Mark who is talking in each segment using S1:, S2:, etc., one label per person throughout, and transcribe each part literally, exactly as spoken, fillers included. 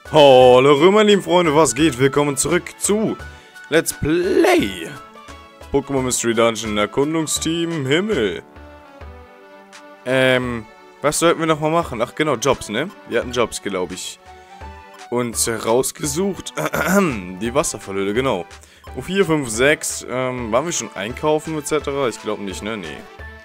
S1: Hallo meine lieben Freunde, was geht? Willkommen zurück zu Let's Play Pokémon Mystery Dungeon Erkundungsteam Himmel. Ähm, was sollten wir nochmal machen? Ach genau, Jobs, ne? Wir hatten Jobs, glaube ich. Uns rausgesucht. Die Wasserfallhöhle, genau. U vier, fünf, sechs, ähm, waren wir schon einkaufen et cetera? Ich glaube nicht, ne? Nee.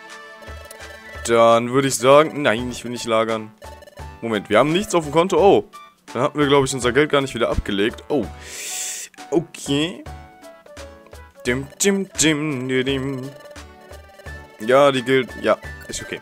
S1: Dann würde ich sagen, nein, ich will nicht lagern. Moment, wir haben nichts auf dem Konto. Oh, dann hatten wir, glaube ich, unser Geld gar nicht wieder abgelegt. Oh, okay. Dim, dim, dim, dim, dim. Ja, die gilt. Ja, ist okay.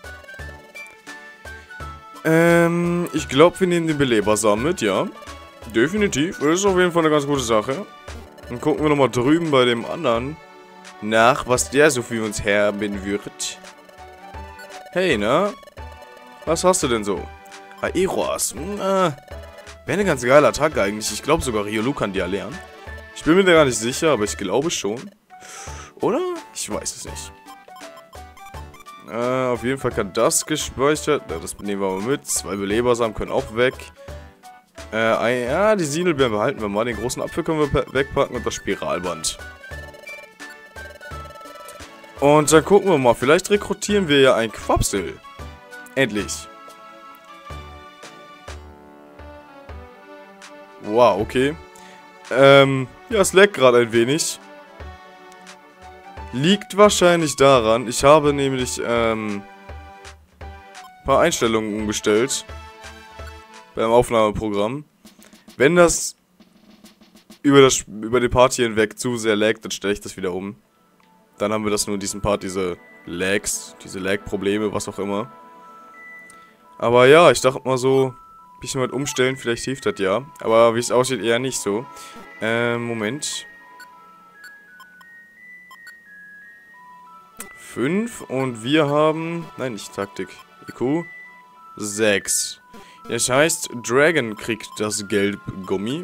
S1: Ähm, ich glaube, wir nehmen den Belebersamen mit, ja. Definitiv. Das ist auf jeden Fall eine ganz gute Sache. Dann gucken wir nochmal drüben bei dem anderen nach, was der so für uns haben wird. Hey, na? Was hast du denn so? Aeros. Hm, äh, wäre eine ganz geile Attacke eigentlich. Ich glaube sogar Riolu kann die ja lernen. Ich bin mir da gar nicht sicher, aber ich glaube schon. Oder? Ich weiß es nicht. Äh, auf jeden Fall kann das gespeichert. Ja, das nehmen wir mal mit. Zwei Belebersamen können auch weg. Äh, ja, die Sinelbeeren behalten wir mal. Den großen Apfel können wir wegpacken und das Spiralband. Und dann gucken wir mal. Vielleicht rekrutieren wir ja ein Quapsel. Endlich. Wow, okay. Ähm, ja, es leckt gerade ein wenig. Liegt wahrscheinlich daran, ich habe nämlich, ähm, ein paar Einstellungen umgestellt. Beim Aufnahmeprogramm. Wenn das über, das über die Party hinweg zu sehr laggt, dann stelle ich das wieder um. Dann haben wir das nur in diesem Part, diese Lags, diese Lag-Probleme, was auch immer. Aber ja, ich dachte mal so, ein bisschen was umstellen, vielleicht hilft das ja. Aber wie es aussieht, eher nicht so. Ähm, Moment. fünf und wir haben... Nein, nicht Taktik. I Q. sechs. Das heißt, Dragon kriegt das Gelb-Gummi.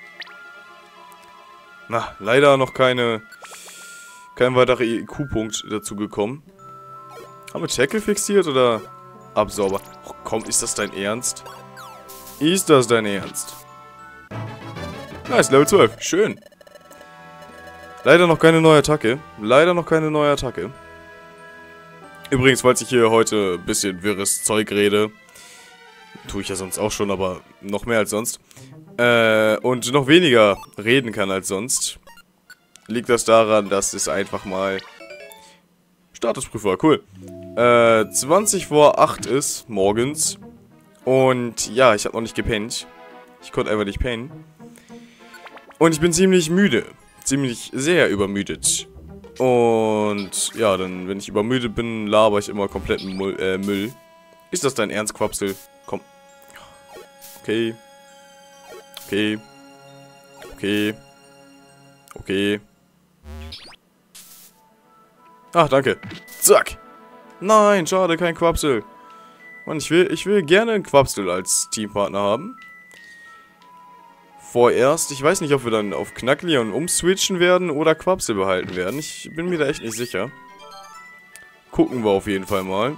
S1: Na, leider noch keine... Kein weiterer I Q-Punkt dazu gekommen. Haben wir Tackle fixiert oder Absorber? Oh, komm, ist das dein Ernst? Ist das dein Ernst? Nice, Level zwölf. Schön. Leider noch keine neue Attacke. Leider noch keine neue Attacke. Übrigens, falls ich hier heute ein bisschen wirres Zeug rede, tue ich ja sonst auch schon, aber noch mehr als sonst, äh, und noch weniger reden kann als sonst, liegt das daran, dass es einfach mal Statusprüfer, cool, äh, zwanzig vor acht ist, morgens, und ja, ich habe noch nicht gepennt, ich konnte einfach nicht pennen, und ich bin ziemlich müde, ziemlich sehr übermüdet. Und ja, dann, wenn ich übermüdet bin, laber ich immer kompletten Müll. Äh, Müll. Ist das dein Ernst, Quapsel? Komm. Okay. Okay. Okay. Okay. Ach, danke. Zack. Nein, schade, kein Quapsel. Mann, ich will, ich will gerne einen Quapsel als Teampartner haben. Vorerst. Ich weiß nicht, ob wir dann auf Knackleon umswitchen werden oder Quapsel behalten werden. Ich bin mir da echt nicht sicher. Gucken wir auf jeden Fall mal.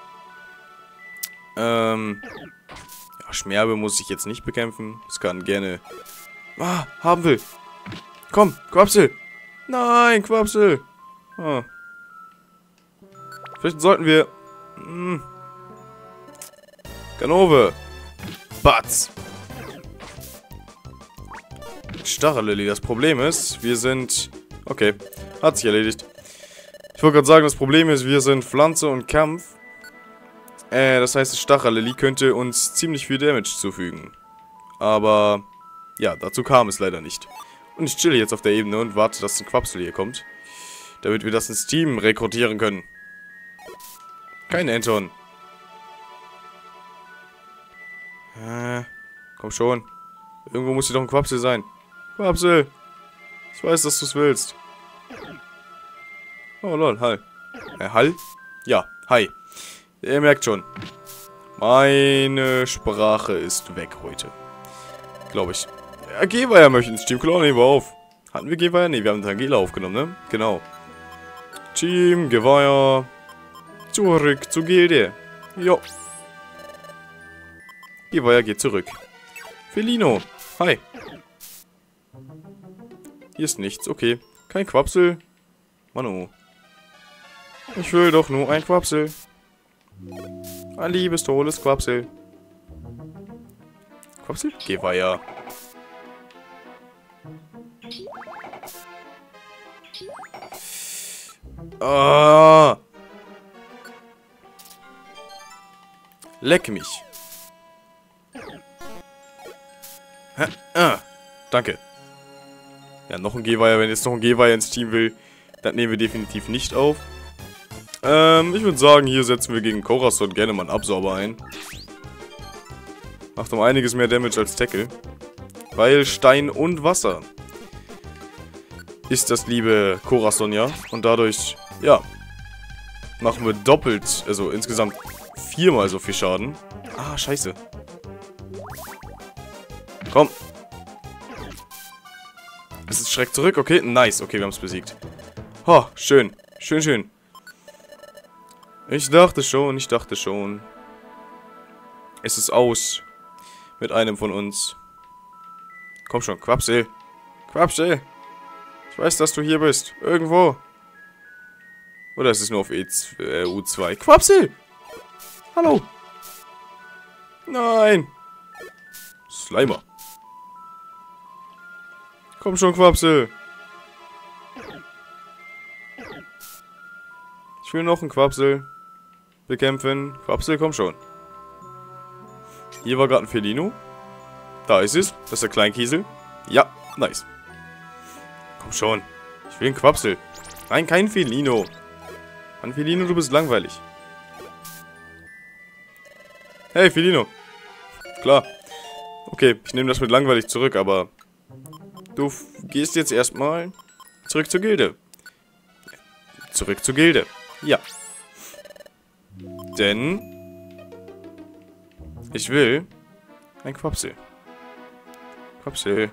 S1: Ähm. Ja, Schmerbe muss ich jetzt nicht bekämpfen. Das kann gerne... Ah, haben will. Komm, Quapsel. Nein, Quapsel. Ah. Vielleicht sollten wir... Hm. Ganove. Batz. Stachelilly. Das Problem ist, wir sind... Okay, hat sich erledigt. Ich wollte gerade sagen, das Problem ist, wir sind Pflanze und Kampf. Äh, das heißt, Stachelilly könnte uns ziemlich viel Damage zufügen. Aber, ja, dazu kam es leider nicht. Und ich chille jetzt auf der Ebene und warte, dass ein Quapsel hier kommt. Damit wir das ins Team rekrutieren können. Kein Anton. Äh, komm schon. Irgendwo muss hier doch ein Quapsel sein. Quapsel. Ich weiß, dass du es willst. Oh lol, hi. Äh, Hall? Ja, hi. Ihr merkt schon. Meine Sprache ist weg heute. Glaube ich. Ja, Geweiher möchte ins Team. Klar, nehmen wir auf. Hatten wir Geweiher? Ne, wir haben Tangela aufgenommen, ne? Genau. Team, Geweiher. Zurück zur Gilde. Jo. Geweiher geht zurück. Felino. Hi. Hier ist nichts. Okay. Kein Quapsel. Manu. Ich will doch nur ein Quapsel. Ein liebes, tolles Quapsel. Quapsel? Geh weiter. Ah. Leck mich. Ha, ah. Danke. Ja, noch ein Gehweiher. Wenn jetzt noch ein Gehweiher ins Team will, dann nehmen wir definitiv nicht auf. Ähm, ich würde sagen, hier setzen wir gegen Corazon gerne mal einen Absorber ein. Macht um einiges mehr Damage als Tackle. Weil Stein und Wasser ist das liebe Corazon ja. Und dadurch, ja, machen wir doppelt, also insgesamt viermal so viel Schaden. Ah, scheiße. Komm. Es ist Schreck zurück, okay, nice. Okay, wir haben es besiegt. Oh, schön. Schön, schön. Ich dachte schon, ich dachte schon. Es ist aus. Mit einem von uns. Komm schon, Quapsel. Quapsel. Ich weiß, dass du hier bist. Irgendwo. Oder ist es nur auf E zwei, äh, U zwei? Quapsel! Hallo. Nein. Slimer. Komm schon, Quapsel. Ich will noch einen Quapsel bekämpfen. Quapsel, komm schon. Hier war gerade ein Felino. Da ist es. Das ist der Kleinkiesel. Ja, nice. Komm schon. Ich will einen Quapsel. Nein, kein Felino. Mann, Felino, du bist langweilig. Hey, Felino. Klar. Okay, ich nehme das mit langweilig zurück, aber du gehst jetzt erstmal zurück zur Gilde. Zurück zur Gilde. Ja. Denn ich will ein Quapsel. Quapsel.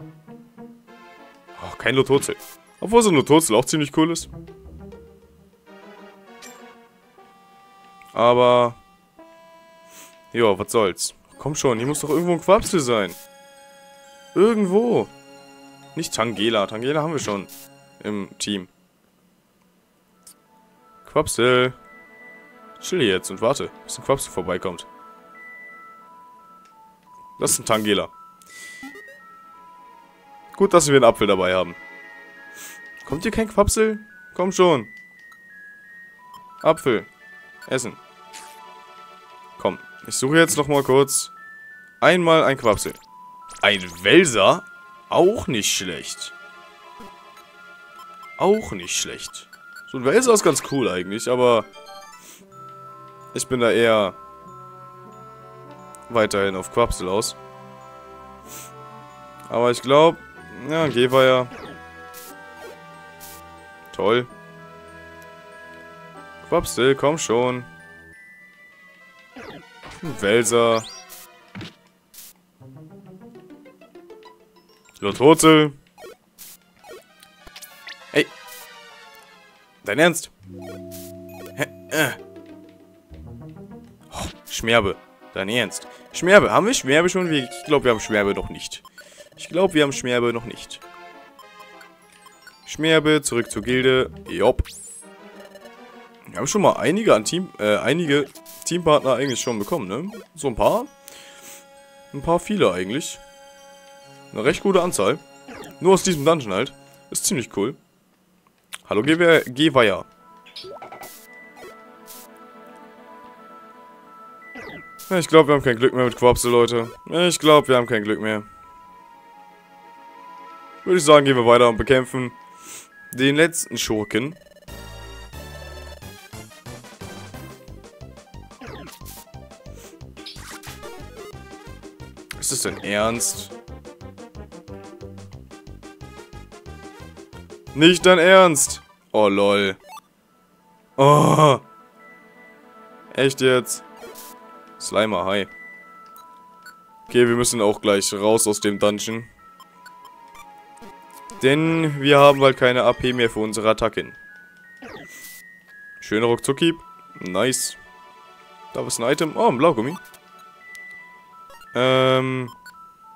S1: Oh, kein Lotozel. Obwohl so ein Lotozel auch ziemlich cool ist. Aber ja, was soll's. Komm schon, hier muss doch irgendwo ein Quapsel sein. Irgendwo. Nicht Tangela. Tangela haben wir schon im Team. Quapsel. Chill jetzt und warte, bis ein Quapsel vorbeikommt. Das ist ein Tangela. Gut, dass wir einen Apfel dabei haben. Kommt hier kein Quapsel? Komm schon. Apfel. Essen. Komm, ich suche jetzt noch mal kurz. Einmal ein Quapsel. Ein Welser? Auch nicht schlecht. Auch nicht schlecht. So ein Welser ist ganz cool eigentlich, aber ich bin da eher weiterhin auf Quapsel aus. Aber ich glaube, ja, Gehweiher. Toll. Quapsel, komm schon. Ein Welser. Lotozel. Hey. Dein Ernst? Hä? Äh. Oh, Schmerbe. Dein Ernst? Schmerbe. Haben wir Schmerbe schon? Ich glaube, wir haben Schmerbe noch nicht. Ich glaube, wir haben Schmerbe noch nicht. Schmerbe, zurück zur Gilde. Jopp. Wir haben schon mal einige an Team, äh, einige Teampartner eigentlich schon bekommen, ne? So ein paar. Ein paar viele eigentlich. Eine recht gute Anzahl. Nur aus diesem Dungeon halt. Ist ziemlich cool. Hallo, Gehweiher. Ich glaube, wir haben kein Glück mehr mit Quapsel, Leute. Ich glaube, wir haben kein Glück mehr. Würde ich sagen, gehen wir weiter und bekämpfen den letzten Schurken. Ist das denn ernst? Nicht dein Ernst! Oh, lol. Oh! Echt jetzt? Slimer, hi. Okay, wir müssen auch gleich raus aus dem Dungeon. Denn wir haben halt keine A P mehr für unsere Attacken. Schöner Ruckzucki. Nice. Da ist ein Item. Oh, ein Blaugummi. Ähm.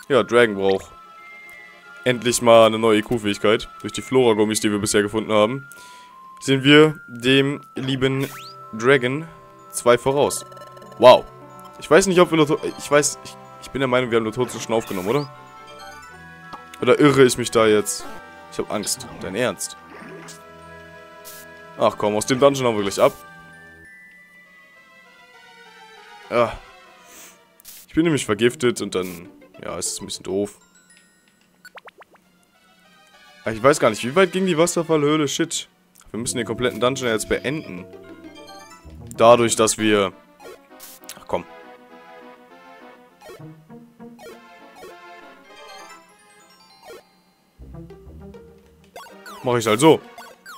S1: Ja, Dragon braucht endlich mal eine neue I Q-Fähigkeit. Durch die Flora-Gummis, die wir bisher gefunden haben, sind wir dem lieben Dragon zwei voraus. Wow. Ich weiß nicht, ob wir nur... Ich weiß... Ich, ich bin der Meinung, wir haben nur Todsünden aufgenommen, oder? Oder irre ich mich da jetzt? Ich habe Angst. Dein Ernst? Ach komm, aus dem Dungeon haben wir gleich ab. Ah. Ich bin nämlich vergiftet und dann... Ja, ist es ein bisschen doof. Ich weiß gar nicht, wie weit ging die Wasserfallhöhle? Shit. Wir müssen den kompletten Dungeon jetzt beenden. Dadurch, dass wir... Ach komm. Mach ich halt so.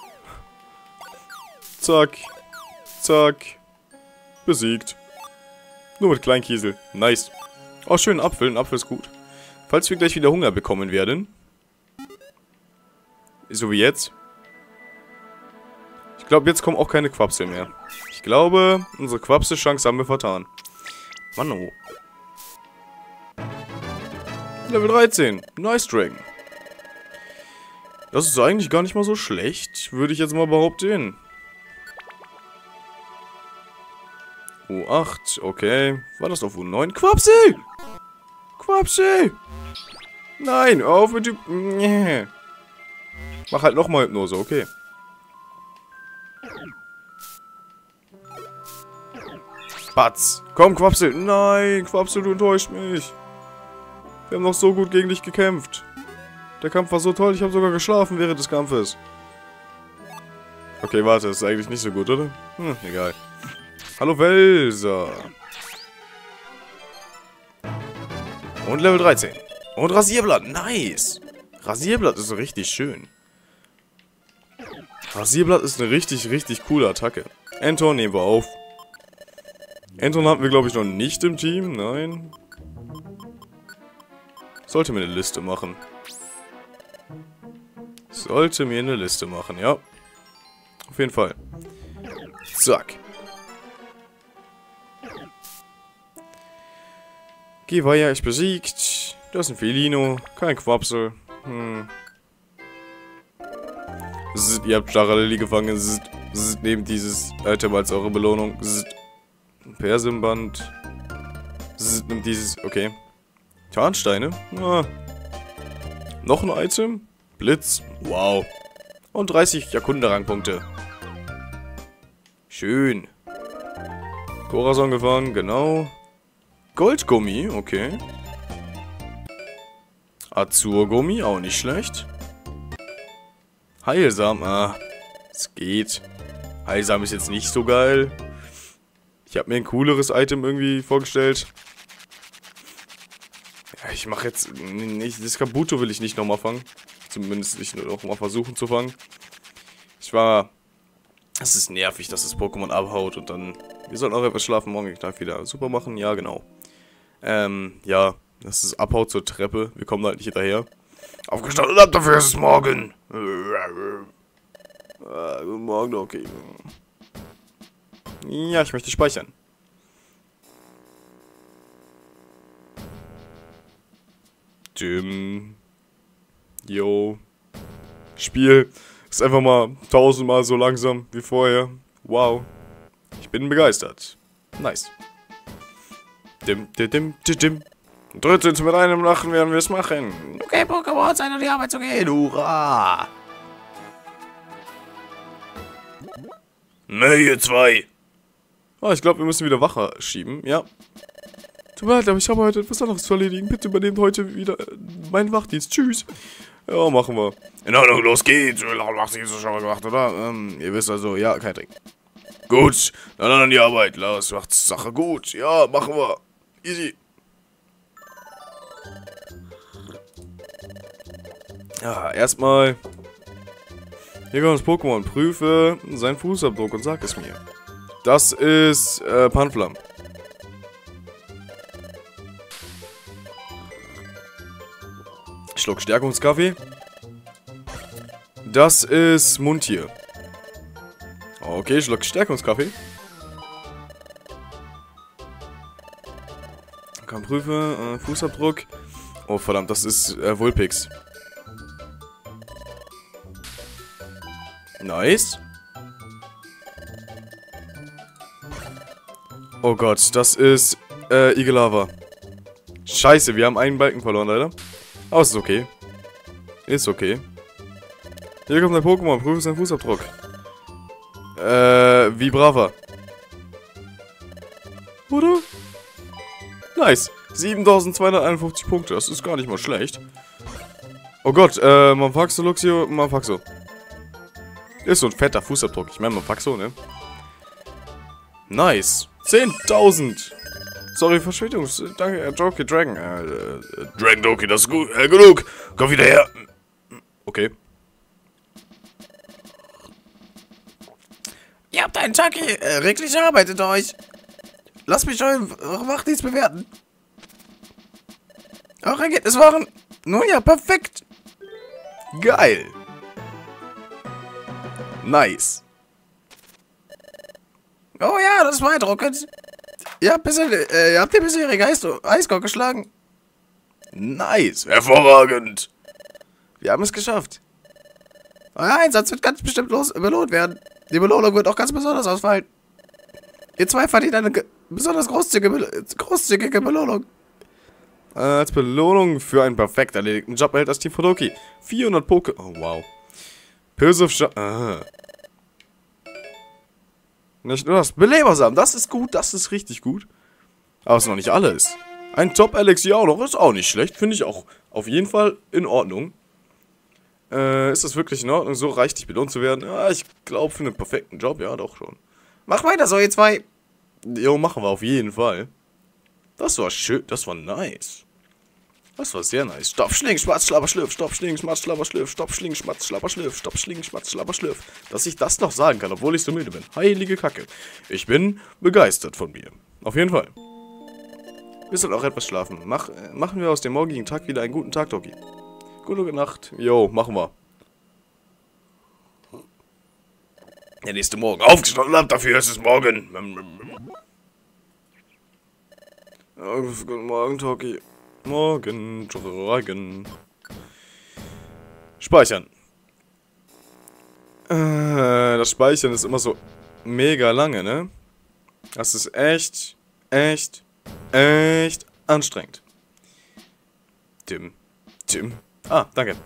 S1: Zack. Zack. Besiegt. Nur mit Kleinkiesel. Nice. Oh, schön, Apfel. Ein Apfel ist gut. Falls wir gleich wieder Hunger bekommen werden. So wie jetzt. Ich glaube, jetzt kommen auch keine Quapsel mehr. Ich glaube, unsere Quapsel-Chance haben wir vertan. Mann, oh. Level dreizehn. Nice Dragon. Das ist eigentlich gar nicht mal so schlecht, würde ich jetzt mal behaupten. U acht, okay. War das auf U neun? Quapsel! Quapsel! Nein, auf mit dem... Nee. Mach halt nochmal Hypnose, okay. Batz! Komm, Quapsel! Nein, Quapsel, du enttäuscht mich. Wir haben noch so gut gegen dich gekämpft. Der Kampf war so toll, ich habe sogar geschlafen während des Kampfes. Okay, warte, das ist eigentlich nicht so gut, oder? Hm, egal. Hallo Welser. Und Level dreizehn. Und Rasierblatt, nice. Rasierblatt ist richtig schön. Rasierblatt ist eine richtig, richtig coole Attacke. Anton nehmen wir auf. Anton hatten wir, glaube ich, noch nicht im Team. Nein. Sollte mir eine Liste machen. Sollte mir eine Liste machen, ja. Auf jeden Fall. Zack. Geweiher ist besiegt. Das ist ein Felino. Kein Quapsel. Hm. Zzt, ihr habt Jaralili gefangen. Zzt, zzt, nehmt dieses Item als eure Belohnung. Zzt. Persimband. Zzt, nehmt dieses. Okay. Tarnsteine. Ah. Noch ein Item. Blitz. Wow. Und dreißig Jakunde-Rangpunkte. Schön. Corazon gefangen, genau. Goldgummi, okay. Azurgummi, auch nicht schlecht. Heilsam, ah, es geht. Heilsam ist jetzt nicht so geil. Ich habe mir ein cooleres Item irgendwie vorgestellt. Ja, ich mache jetzt nicht, das Kabuto will ich nicht nochmal fangen. Zumindest nicht noch mal versuchen zu fangen. Ich war... Es ist nervig, dass das Pokémon abhaut und dann... Wir sollten auch etwas schlafen, morgen gleich wieder super machen. Ja, genau. Ähm, ja, das ist abhaut zur Treppe. Wir kommen halt nicht hinterher. Aufgestanden ab, dafür ist es morgen. Äh, guten Morgen, okay. Ja, ich möchte speichern. Dim. Yo. Spiel ist einfach mal tausendmal so langsam wie vorher. Wow. Ich bin begeistert. Nice. Dim, dim, dim, dim, dim. Dritt uns mit einem Lachen werden wir es machen. Okay, Pokémon, Zeit an die Arbeit zu gehen. Hurra! Nähe zwei. Ah, ich glaube, wir müssen wieder Wache schieben. Ja. Tut mir leid, aber ich habe heute etwas anderes zu erledigen. Bitte übernehmt heute wieder äh, meinen Wachdienst. Tschüss. Ja, machen wir. In Ordnung, los geht's. Hast du schon mal gemacht, oder? Ähm, ihr wisst also, ja, kein Ding. Gut, dann an die Arbeit. Los, macht's Sache gut. Ja, machen wir. Easy. Ja, erstmal. Hier kommt das Pokémon. Prüfe seinen Fußabdruck und sag es mir. Das ist äh, Panflam. Schluck Stärkungskaffee. Das ist Mundtier. Okay, Schluck Stärkungskaffee. Kann prüfen, äh, Fußabdruck. Oh, verdammt, das ist äh, Vulpix. Nice. Oh Gott, das ist äh, Igelava. Scheiße, wir haben einen Balken verloren, leider. Aber es ist okay. Ist okay. Hier kommt ein Pokémon, prüfe seinen Fußabdruck. Äh, Vibrava. Oder? Nice. siebentausendzweihunderteinundfünfzig Punkte, das ist gar nicht mal schlecht. Oh Gott, äh, Manfaxo, Luxio, Manfaxo. Ist so ein fetter Fußabdruck, ich meine Manfaxo, ne? Nice. zehntausend. Sorry, Verspätung. Danke, äh, Doki Dragon. Äh, äh, Dragon Doki, das ist gut. Äh, genug. Komm wieder her. Okay.
S2: Ihr habt einen Tag äh, reglich arbeitet euch. Lasst mich euren Wachdienst bewerten. Eure Ergebnisse waren... Nun ja, perfekt.
S1: Geil. Nice.
S2: Oh ja, das war beeindruckend. Ihr habt, bisschen, äh, ihr habt den bisherigen Highscore geschlagen.
S1: Nice. Hervorragend.
S2: Wir haben es geschafft. Euer Einsatz wird ganz bestimmt los belohnt werden. Die Belohnung wird auch ganz besonders ausfallen. Ihr zwei verdient eine besonders großzügige, Be großzügige Belohnung.
S1: Äh, als Belohnung für einen perfekt erledigten Job erhält das Team von Doki vierhundert Poké... Oh, wow. Pilsuf Sch... Ah. Nicht nur das. Belebersam, das ist gut, das ist richtig gut. Aber es ist noch nicht alles. Ein Top-Elixier auch noch, ist auch nicht schlecht. Finde ich auch auf jeden Fall in Ordnung. Äh, ist das wirklich in Ordnung, so reichlich belohnt zu werden? Ja, ich glaube für einen perfekten Job, ja, doch schon.
S2: Mach weiter so, ihr zwei.
S1: Jo, machen wir auf jeden Fall. Das war schön, das war nice. Das war sehr nice. Stopp, Schling, Schmatz, Schlabber, Schlürf, Stopp, Schling, Schmatz, Schlabber, Schlürf, Stopp, Schling, Schmatz, Schlabber, Schlürf, Stopp, Schling, Schmatz, Schlabber, Schlürf. Dass ich das noch sagen kann, obwohl ich so müde bin. Heilige Kacke. Ich bin begeistert von mir. Auf jeden Fall. Wir sollen auch etwas schlafen. Mach, äh, machen wir aus dem morgigen Tag wieder einen guten Tag, Doki. Gute Nacht. Jo, machen wir. Der nächste Morgen. Aufgestanden ab, dafür ist es morgen. Guten Morgen, Doki. Morgen, Dragon. Speichern. Äh, das Speichern ist immer so mega lange, ne? Das ist echt, echt, echt anstrengend. Tim. Tim. Ah, danke.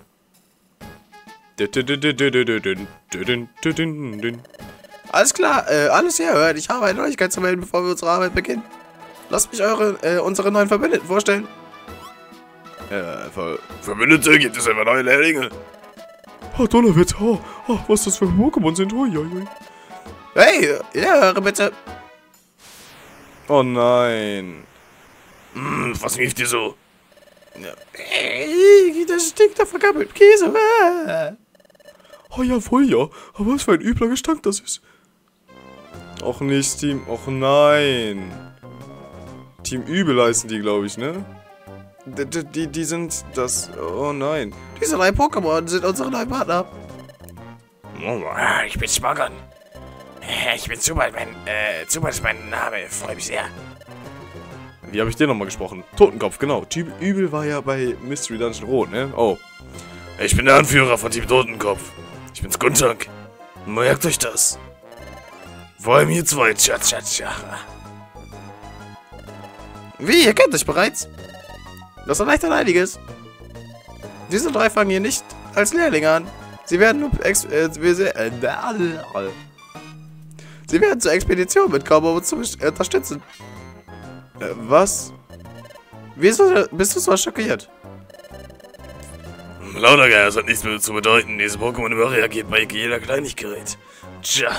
S2: Alles klar, äh, alles herhört. Ich habe eine Neuigkeit zu melden, bevor wir unsere Arbeit beginnen. Lasst mich eure, äh, unsere neuen Verbündeten vorstellen.
S1: Äh, Ver Verbündete, gibt es immer neue Lehrlinge? Oh, Donnerwetter, oh, oh, was das für Pokémon sind, ui, ui, ui.
S2: Hey, ja, höre bitte.
S1: Oh nein. Hm, was rief dir so?
S2: Ja. Hey, das stinkt nach vergammeltem Käse.
S1: Oh ja, voll ja, aber was für ein übler Gestank das ist. Och nicht, Team, och nein. Team Übel heißen die, glaube ich, ne? Die, die, die sind das... Oh nein.
S2: Diese drei Pokémon sind unsere neuen Partner.
S3: Ich bin Smogon. Ich bin Zubat, mein, äh, Zubat ist mein Name. Freue mich sehr.
S1: Wie habe ich den nochmal gesprochen? Totenkopf, genau. Typ Übel war ja bei Mystery Dungeon Rot, ne? Oh.
S3: Ich bin der Anführer von Team Totenkopf. Ich bin Skuntank. Merkt euch das. Vor allem hier zwei. Tja, tja, tja.
S2: Wie, ihr kennt euch bereits? Das erleichtert einiges. Diese drei fangen hier nicht als Lehrlinge an. Sie werden nur ex äh, äh, Sie werden zur Expedition mitkommen, um uns zu unterstützen.
S1: Äh, was?
S2: Wieso bist du so schockiert?
S3: Lautergeil, das hat nichts mehr zu bedeuten. Diese Pokémon überreagiert bei jeder Kleinigkeit. Tja,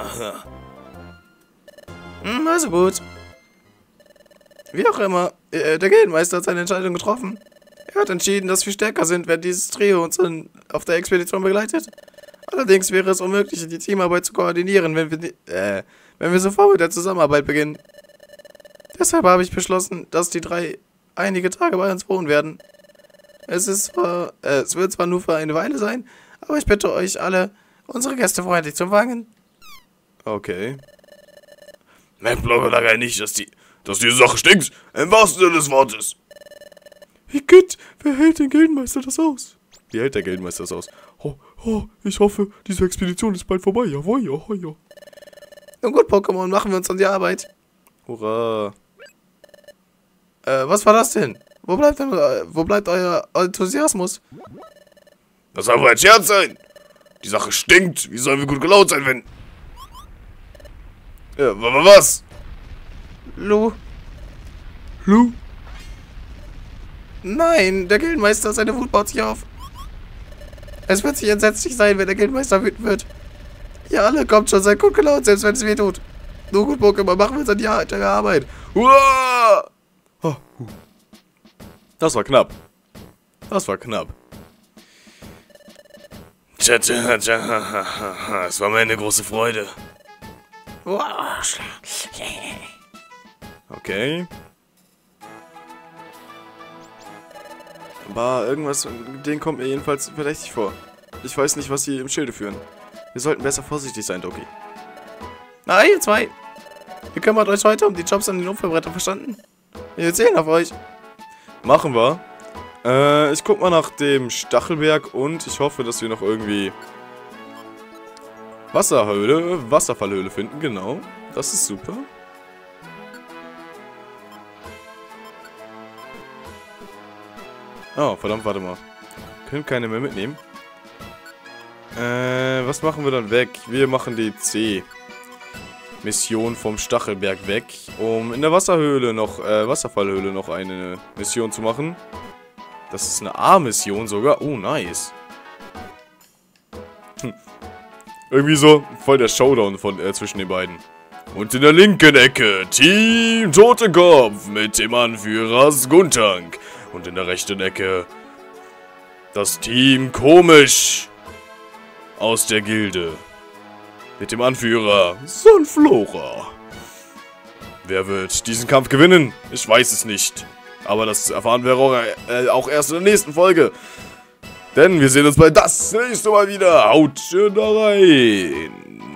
S2: hm, also gut. Wie auch immer, äh, der Gildenmeister hat seine Entscheidung getroffen. Er hat entschieden, dass wir stärker sind, wenn dieses Trio uns in, auf der Expedition begleitet. Allerdings wäre es unmöglich, die Teamarbeit zu koordinieren, wenn wir, äh, wenn wir sofort mit der Zusammenarbeit beginnen. Deshalb habe ich beschlossen, dass die drei einige Tage bei uns wohnen werden. Es ist zwar, äh, es wird zwar nur für eine Weile sein, aber ich bitte euch alle, unsere Gäste freundlich zu empfangen.
S1: Okay.
S3: Merkt Blaubeerlager nicht, dass die, dass die Sache stinkt. Im wahrsten Sinne des Wortes.
S1: Wie geht? Wer hält den Gildenmeister das aus? Wie hält der Gildenmeister das aus? Oh, oh, ich hoffe, diese Expedition ist bald vorbei. Jawohl, ja, ja.
S2: Nun gut, Pokémon, machen wir uns an die Arbeit.
S1: Hurra.
S2: Äh, was war das denn? Wo bleibt, denn, äh, wo bleibt euer Enthusiasmus?
S3: Das soll wohl ein Scherz sein. Die Sache stinkt. Wie sollen wir gut gelaunt sein, wenn... Ja, was?
S2: Lu?
S1: Lu?
S2: Nein, der Gildenmeister, seine Wut baut sich auf. Es wird sich entsetzlich sein, wenn der Gildenmeister wütend wird. Ihr alle kommt schon, seid gut gelaunt, selbst wenn es weh tut. Nur gut, Pokémon, machen wir uns an die Arbeit.
S1: Hurra! Oh, huh. Das war knapp. Das war knapp.
S3: Tja, tja, tja, es war mir eine große Freude.
S1: Okay. Aber irgendwas, den kommt mir jedenfalls verdächtig vor. Ich weiß nicht, was sie im Schilde führen. Wir sollten besser vorsichtig sein, Doki.
S2: Na, ihr zwei. Ihr kümmert euch heute um die Jobs an den Unfallbrettern, verstanden? Wir zählen auf euch.
S1: Machen wir. Äh, ich guck mal nach dem Stachelberg und ich hoffe, dass wir noch irgendwie Wasserhöhle, Wasserfallhöhle finden, genau. Das ist super. Oh, verdammt, warte mal. Können keine mehr mitnehmen. Äh, was machen wir dann weg? Wir machen die C-Mission vom Stachelberg weg, um in der Wasserhöhle noch, äh, Wasserfallhöhle noch eine Mission zu machen. Das ist eine A-Mission sogar. Oh, nice. Hm. Irgendwie so voll der Showdown von, äh, zwischen den beiden. Und in der linken Ecke Team Totenkopf mit dem Anführer Skuntank. Und in der rechten Ecke das Team Komisch aus der Gilde. Mit dem Anführer Sunflora. Wer wird diesen Kampf gewinnen? Ich weiß es nicht. Aber das erfahren wir auch, äh, auch erst in der nächsten Folge. Denn wir sehen uns bei das nächste Mal wieder. Haut schön da rein.